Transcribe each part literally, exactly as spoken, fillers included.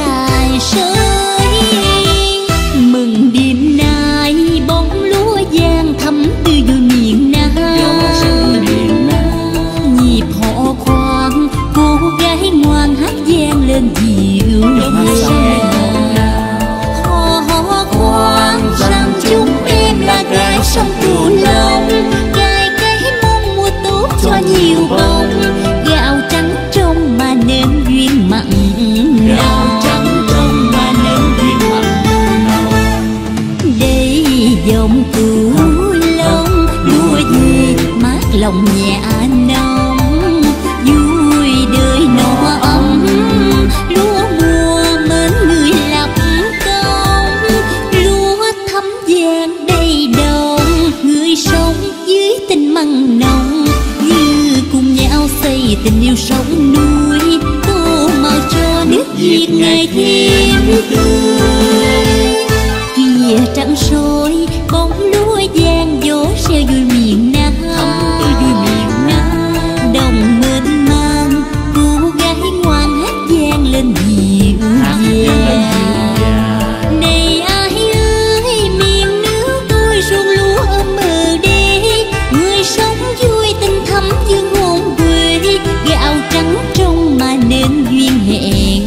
dài sới. Mừng đêm nay bóng lúa vàng thắm tươi vui miền Nam. Nhịp họ khoan cô gái ngoan hát vang lên dịu dàng. Họ họ khoan rằng chúng em là gái sông Cửu Long, cài cái mong mùa tốt cho nhiều bông. Gạo trắng trong mà nên duyên mặn nồng, trắng trong mà nên duyên mặn nồng. Đây dòng Cửu Long lúa về mát lòng nhà nông, vui đời no ấm. Lúa mùa mến người lập công, lúa thắm vàng đầy đồng. Người sống dưới tình mặn nồng, như cùng nhau xây tình yêu sống núi. Tô màu cho nước Việt ngày thêm tươi. Kia trắng soi bóng lúa vàng gió reo vui miền Nam. Đồng mênh mang cô gái ngoan hát vang lên dịu dàng. Này ai ơi miền nước tôi ruộng lúa ấm mờ đê. Người sống vui tình thắm dương hồn quê. Gạo trắng trong mà nên duyên hẹn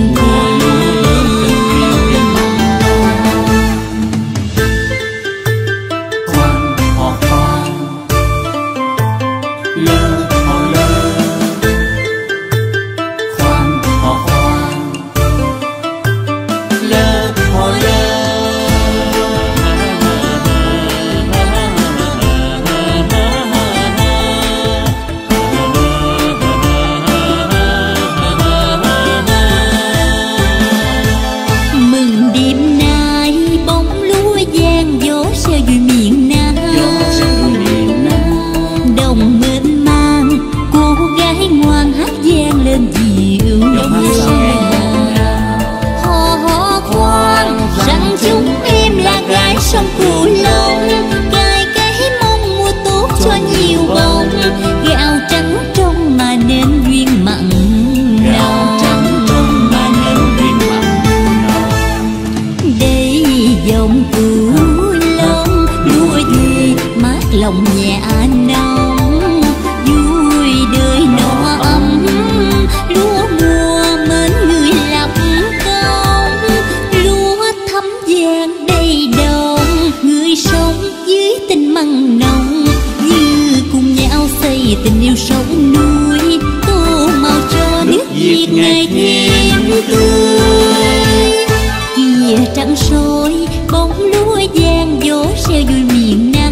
sông Cửu Long, cài cái mong mùa tốt cho nhiều bông. Gạo trắng trong mà nên duyên mặn nồng, trắng trong mà nên duyên mặn nồng. Đây dòng Cửu Long lúa về mát lòng nhà nông, vui đời no ấm. Lúa mùa mến người lập công, lúa thắm vàng đầy đồng. Người sống dưới tình mặn nồng, như cùng nhau xây tình yêu sống núi. Tô màu cho nước Việt ngày thêm tươi. Kia trắng soi bóng lúa vàng gió reo vui miền Nam.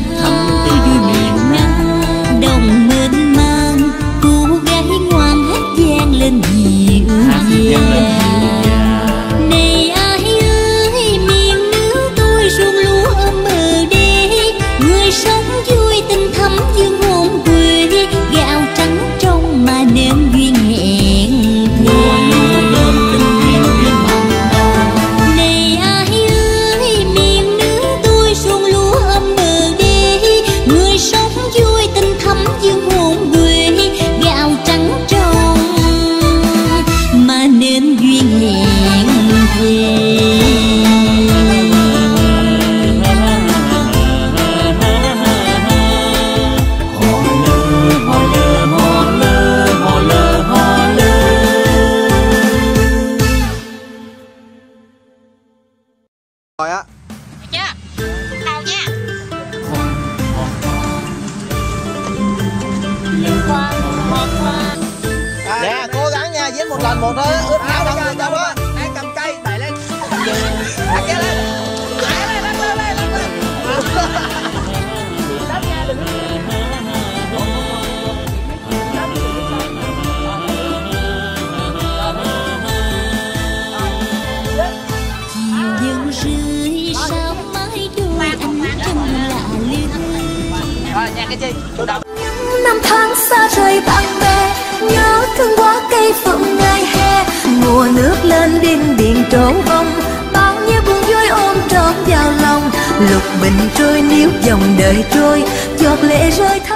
Đồng mênh mang cô gái ngoan hát vang lên dịu dàng. Này ai ơi miền nước tôi ruộng lúa ấm mờ đê. Người sống vui tình thắm dương hồn quê. Gạo trắng trong mà nên duyên hẹn này ai ơi miền nước tôi ruộng lúa ấm mờ đê. Người sống vui tình thắm dương hồn quê. Gạo trắng trong mà nên duyên hẹn thề. Rồi á. Chưa? Đầu nha. Nè, cố gắng nha, dính một lần một thôi, ướt áo đâu rồi đâu á. Ai cầm cây đẩy lên. Đặt cái lên. Đẩy lên, lên lên lên lên. Đáp nha, đừng. Chiều dần rơi sao mãi đôi anh trông lạ lướt. Rồi, nha cái chi? Chủ động. Năm tháng xa rời bạn bè, nhớ thương quá cây phượng ngày hè. Mùa nước lên điên điền trổ bông, bao nhiêu buồn vui ôm trọn vào lòng. Lục bình trôi níu dòng đời trôi, giọt lệ rơi.